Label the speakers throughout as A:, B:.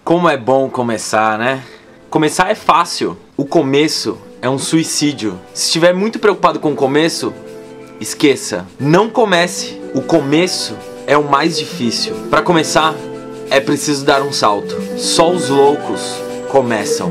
A: Como é bom começar, né? Começar é fácil. O começo é um suicídio. Se estiver muito preocupado com o começo, esqueça. Não comece. O começo é o mais difícil. Para começar, é preciso dar um salto. Só os loucos começam.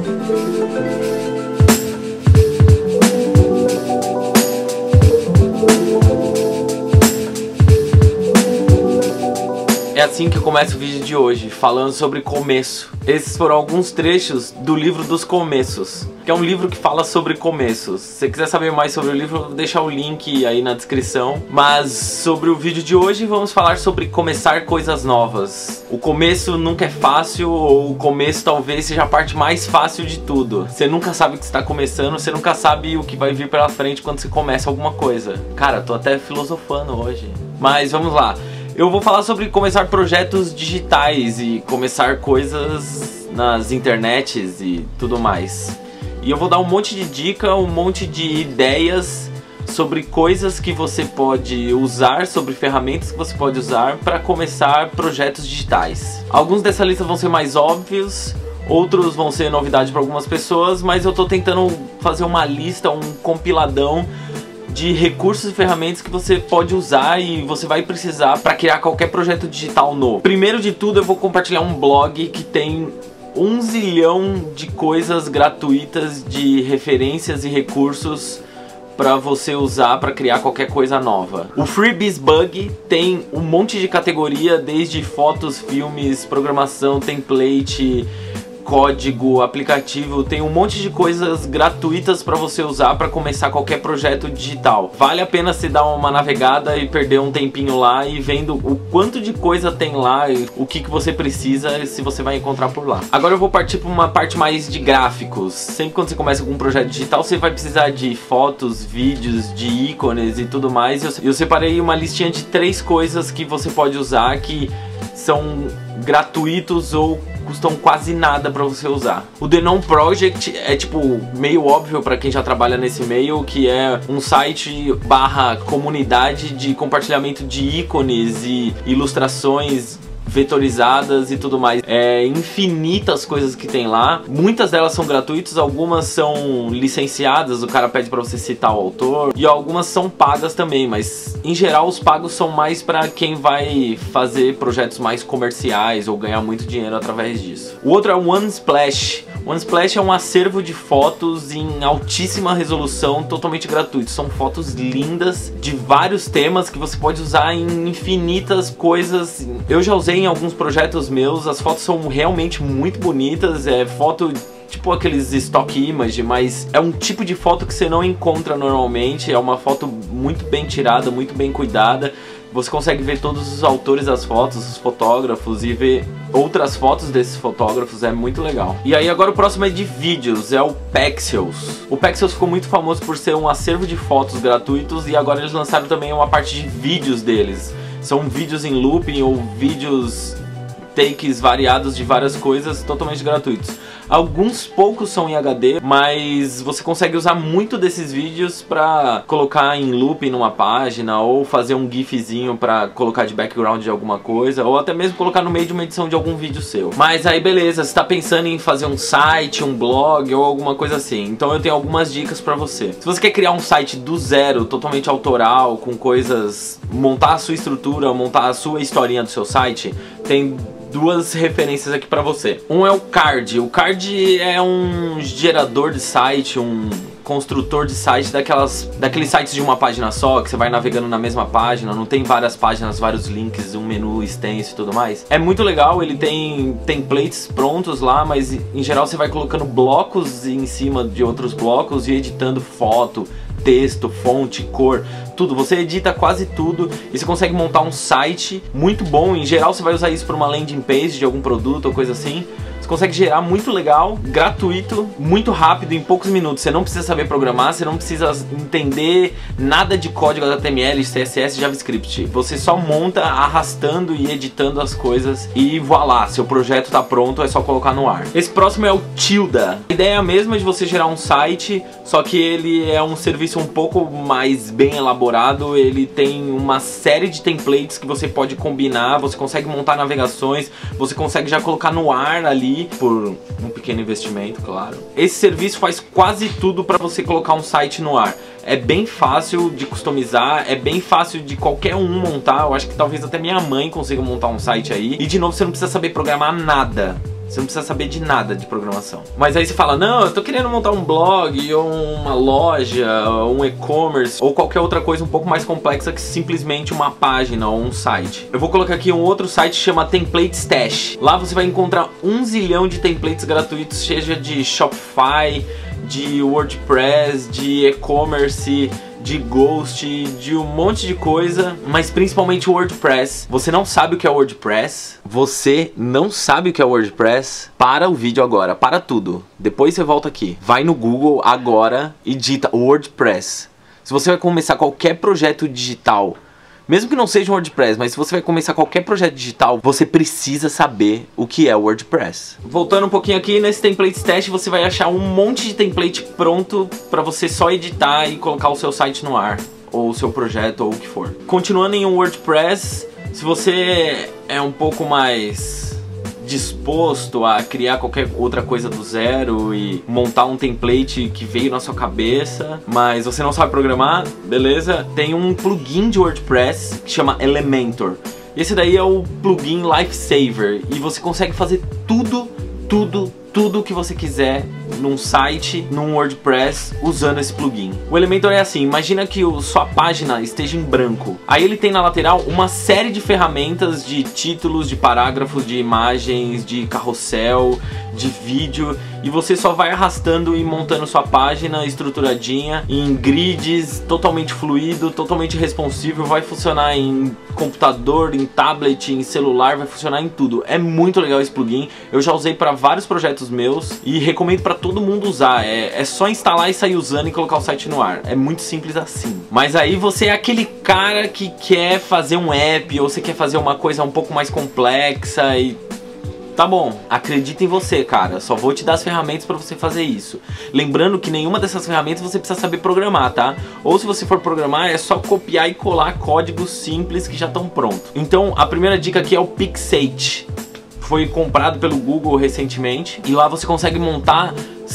A: É assim que começa o vídeo de hoje, falando sobre começo. Esses foram alguns trechos do livro dos começos, que é um livro que fala sobre começos. Se você quiser saber mais sobre o livro, eu vou deixar o link aí na descrição. Mas sobre o vídeo de hoje, vamos falar sobre começar coisas novas. O começo nunca é fácil, ou o começo talvez seja a parte mais fácil de tudo. Você nunca sabe o que está começando, você nunca sabe o que vai vir pela frente quando você começa alguma coisa. Cara, tô até filosofando hoje. Mas vamos lá. Eu vou falar sobre começar projetos digitais e começar coisas nas internets e tudo mais. E eu vou dar um monte de dica, um monte de ideias sobre coisas que você pode usar, sobre ferramentas que você pode usar para começar projetos digitais. Alguns dessa lista vão ser mais óbvios, outros vão ser novidade para algumas pessoas, mas eu tô tentando fazer uma lista, um compiladão de recursos e ferramentas que você pode usar e você vai precisar para criar qualquer projeto digital novo. Primeiro de tudo, eu vou compartilhar um blog que tem 1 zilhão de coisas gratuitas, de referências e recursos para você usar para criar qualquer coisa nova. O FreeBizBug tem um monte de categoria, desde fotos, filmes, programação, template, código, aplicativo, tem um monte de coisas gratuitas para você usar para começar qualquer projeto digital. Vale a pena você dar uma navegada e perder um tempinho lá e vendo o quanto de coisa tem lá e o que você precisa, se você vai encontrar por lá. Agora eu vou partir para uma parte mais de gráficos. Sempre quando você começa com um projeto digital, você vai precisar de fotos, vídeos, de ícones e tudo mais. Eu separei uma listinha de 3 coisas que você pode usar que são gratuitos ou custam quase nada para você usar. O The Known Project é tipo meio óbvio para quem já trabalha nesse meio, que é um site barra comunidade de compartilhamento de ícones e ilustrações vetorizadas e tudo mais. É infinitas coisas que tem lá. Muitas delas são gratuitas, algumas são licenciadas, o cara pede para você citar o autor, e algumas são pagas também, mas em geral os pagos são mais para quem vai fazer projetos mais comerciais ou ganhar muito dinheiro através disso. O outro é o Unsplash. O Unsplash é um acervo de fotos em altíssima resolução, totalmente gratuito. São fotos lindas de vários temas que você pode usar em infinitas coisas. Eu já usei em alguns projetos meus, as fotos são realmente muito bonitas, é foto tipo aqueles stock image, mas é um tipo de foto que você não encontra normalmente, é uma foto muito bem tirada, muito bem cuidada. Você consegue ver todos os autores das fotos, os fotógrafos, e ver outras fotos desses fotógrafos, é muito legal. E aí agora o próximo é de vídeos, é o Pexels. O Pexels ficou muito famoso por ser um acervo de fotos gratuitos, e agora eles lançaram também uma parte de vídeos deles. São vídeos em looping ou vídeos takes variados de várias coisas totalmente gratuitos. Alguns poucos são em HD, mas você consegue usar muito desses vídeos para colocar em looping numa página, ou fazer um gifzinho para colocar de background de alguma coisa, ou até mesmo colocar no meio de uma edição de algum vídeo seu. Mas aí beleza, você está pensando em fazer um site, um blog ou alguma coisa assim, então eu tenho algumas dicas para você. Se você quer criar um site do zero, totalmente autoral, com coisas, montar a sua estrutura, montar a sua historinha do seu site, tem 2 referências aqui pra você. Um é o Carrd. O Carrd é um gerador de site, um construtor de site daqueles sites de uma página só, que você vai navegando na mesma página, não tem várias páginas, vários links, um menu extenso e tudo mais. É muito legal, ele tem templates prontos lá, mas em geral você vai colocando blocos em cima de outros blocos e editando foto, texto, fonte, cor, tudo. Você edita quase tudo e você consegue montar um site muito bom. Em geral você vai usar isso para uma landing page de algum produto ou coisa assim. Você consegue gerar muito legal, gratuito, muito rápido, em poucos minutos. Você não precisa saber programar, você não precisa entender nada de código HTML, CSS, JavaScript. Você só monta arrastando e editando as coisas e voilá, seu projeto tá pronto, é só colocar no ar. Esse próximo é o Tilda. A ideia é a mesma de você gerar um site, só que ele é um serviço um pouco mais bem elaborado. Ele tem uma série de templates que você pode combinar, você consegue montar navegações, você consegue já colocar no ar ali aí por um pequeno investimento, claro. Esse serviço faz quase tudo para você colocar um site no ar. É bem fácil de customizar, é bem fácil de qualquer um montar. Eu acho que talvez até minha mãe consiga montar um site aí. E de novo, você não precisa saber programar nada. Você não precisa saber de nada de programação. Mas aí você fala, não, eu tô querendo montar um blog, ou uma loja, um e-commerce, ou qualquer outra coisa um pouco mais complexa que simplesmente uma página ou um site. Eu vou colocar aqui um outro site que chama Template Stash. Lá você vai encontrar 1 zilhão de templates gratuitos, seja de Shopify, de WordPress, de e-commerce, de Ghost, de um monte de coisa, mas principalmente o WordPress. Você não sabe o que é WordPress? Você não sabe o que é WordPress? Para o vídeo agora, para tudo. Depois você volta aqui. Vai no Google agora e digita WordPress. Se você vai começar qualquer projeto digital, mesmo que não seja um WordPress, mas se você vai começar qualquer projeto digital, você precisa saber o que é o WordPress. Voltando um pouquinho aqui, nesse Template Test você vai achar um monte de template pronto para você só editar e colocar o seu site no ar, ou o seu projeto, ou o que for. Continuando em um WordPress, se você é um pouco mais disposto a criar qualquer outra coisa do zero e montar um template que veio na sua cabeça, mas você não sabe programar, beleza? Tem um plugin de WordPress que chama Elementor. Esse daí é o plugin Lifesaver e você consegue fazer tudo que você quiser num site, num WordPress, usando esse plugin. O Elementor é assim, imagina que sua página esteja em branco. Aí ele tem na lateral uma série de ferramentas de títulos, de parágrafos, de imagens, de carrossel, de vídeo, e você só vai arrastando e montando sua página estruturadinha em grids, totalmente fluido, totalmente responsivo, vai funcionar em computador, em tablet, em celular, vai funcionar em tudo. É muito legal esse plugin, eu já usei para vários projetos meus e recomendo para todo mundo usar. É só instalar e sair usando e colocar o site no ar. É muito simples assim. Mas aí você é aquele cara que quer fazer um app ou você quer fazer uma coisa um pouco mais complexa e tá bom, acredita em você, cara. Só vou te dar as ferramentas para você fazer isso. Lembrando que nenhuma dessas ferramentas você precisa saber programar, tá? Ou se você for programar, é só copiar e colar códigos simples que já estão prontos. Então, a primeira dica aqui é o Pixate. Foi comprado pelo Google recentemente e lá você consegue montar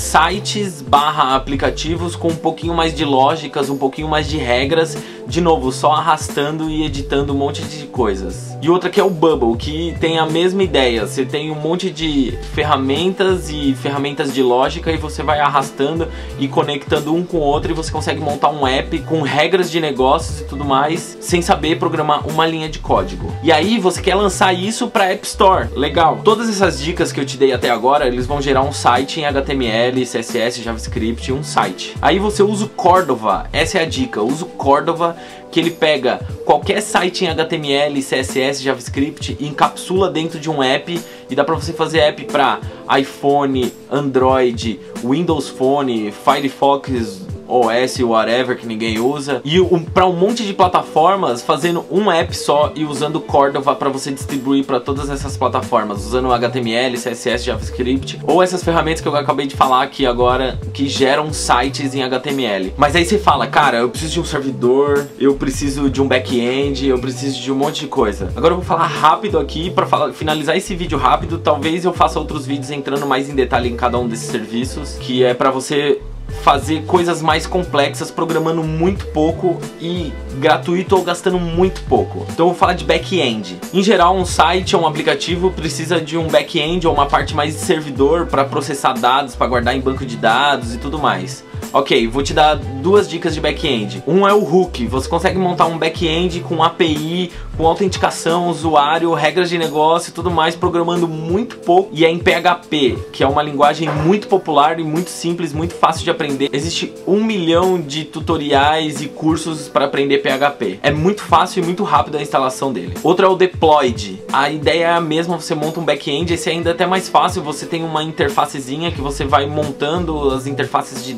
A: sites / aplicativos com um pouquinho mais de lógicas, um pouquinho mais de regras, de novo, só arrastando e editando um monte de coisas. E outra que é o Bubble, que tem a mesma ideia, você tem um monte de ferramentas e ferramentas de lógica e você vai arrastando e conectando um com o outro e você consegue montar um app com regras de negócios e tudo mais, sem saber programar uma linha de código. E aí você quer lançar isso para App Store, legal. Todas essas dicas que eu te dei até agora, eles vão gerar um site em HTML, CSS, JavaScript, um site. Aí você usa o Cordova, essa é a dica, usa o Cordova, que ele pega qualquer site em HTML, CSS, JavaScript e encapsula dentro de um app e dá pra você fazer app para iPhone, Android, Windows Phone, Firefox OS, whatever, que ninguém usa, e para um monte de plataformas, fazendo um app só e usando Cordova para você distribuir para todas essas plataformas, usando HTML, CSS, JavaScript, ou essas ferramentas que eu acabei de falar aqui agora, que geram sites em HTML. Mas aí você fala, cara, eu preciso de um servidor, eu preciso de um back-end, eu preciso de um monte de coisa. Agora eu vou falar rápido aqui, para finalizar esse vídeo rápido, talvez eu faça outros vídeos entrando mais em detalhe em cada um desses serviços, que é para você fazer coisas mais complexas programando muito pouco e gratuito ou gastando muito pouco. Então eu vou falar de back-end. Em geral, um site ou um aplicativo precisa de um back-end ou uma parte mais de servidor para processar dados, para guardar em banco de dados e tudo mais. Ok, vou te dar duas dicas de back-end. Um é o Hook. Você consegue montar um back-end com API, com autenticação, usuário, regras de negócio e tudo mais, programando muito pouco. E é em PHP, que é uma linguagem muito popular e muito simples, muito fácil de aprender. Existe 1 milhão de tutoriais e cursos para aprender PHP. É muito fácil e muito rápido a instalação dele. Outro é o Deployed. A ideia é a mesma, você monta um back-end, esse ainda é até mais fácil. Você tem uma interfacezinha que você vai montando as interfaces de dados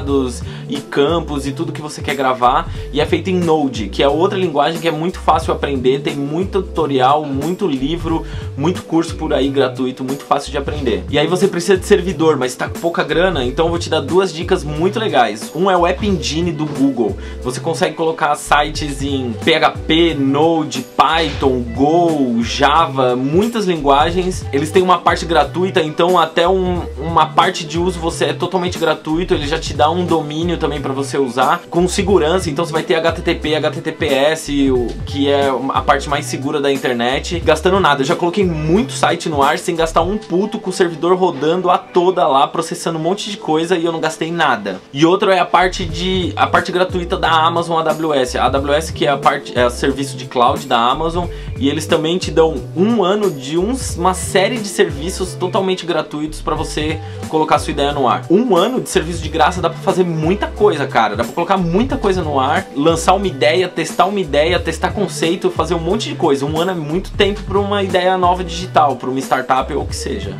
A: dados e campos e tudo que você quer gravar, e é feito em Node, que é outra linguagem que é muito fácil aprender, tem muito tutorial, muito livro, muito curso por aí gratuito, muito fácil de aprender. E aí você precisa de servidor, mas tá com pouca grana, então eu vou te dar duas dicas muito legais. Um é o App Engine do Google. Você consegue colocar sites em PHP, Node, Python, Go, Java, muitas linguagens. Eles têm uma parte gratuita, então até uma parte de uso você é totalmente gratuito. Ele já te dá um domínio também para você usar com segurança, então você vai ter HTTP, HTTPS, que é a parte mais segura da internet, gastando nada. Eu já coloquei muito site no ar sem gastar um puto, com o servidor rodando a toda lá, processando um monte de coisa, e eu não gastei nada. E outro é a parte gratuita da Amazon AWS. A AWS, que é o serviço de cloud da Amazon, e eles também te dão um ano de uma série de serviços totalmente gratuitos para você colocar sua ideia no ar. Um ano de serviço de graça dá para fazer muita coisa, cara. Dá para colocar muita coisa no ar, lançar uma ideia, testar conceito, fazer um monte de coisa. Um ano é muito tempo para uma ideia nova digital, para uma startup ou o que seja.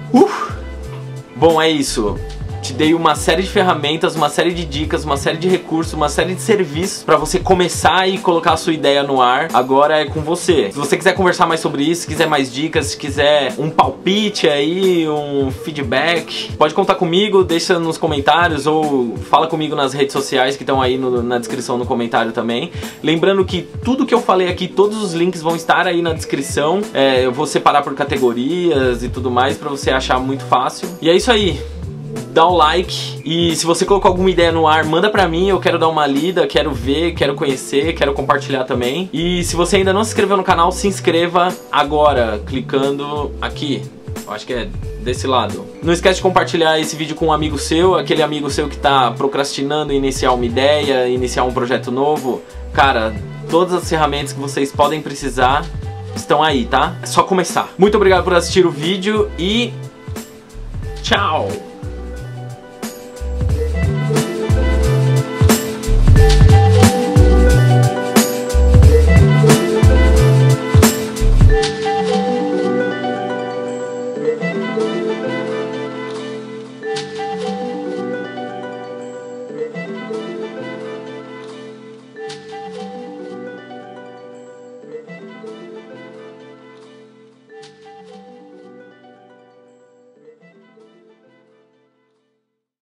A: Bom, é isso. Te dei uma série de ferramentas, uma série de dicas, uma série de recursos, uma série de serviços para você começar e colocar a sua ideia no ar. Agora é com você. Se você quiser conversar mais sobre isso, se quiser mais dicas, se quiser um palpite aí, um feedback, pode contar comigo, deixa nos comentários ou fala comigo nas redes sociais que estão aí na descrição, no comentário também. Lembrando que tudo que eu falei aqui, todos os links vão estar aí na descrição. Eu vou separar por categorias e tudo mais para você achar muito fácil. E é isso aí. Dá o like, e se você colocou alguma ideia no ar, manda pra mim, eu quero dar uma lida, quero ver, quero conhecer, quero compartilhar também. E se você ainda não se inscreveu no canal, se inscreva agora, clicando aqui. Eu acho que é desse lado. Não esquece de compartilhar esse vídeo com um amigo seu, aquele amigo seu que tá procrastinando em iniciar uma ideia, iniciar um projeto novo. Cara, todas as ferramentas que vocês podem precisar estão aí, tá? É só começar. Muito obrigado por assistir o vídeo e tchau!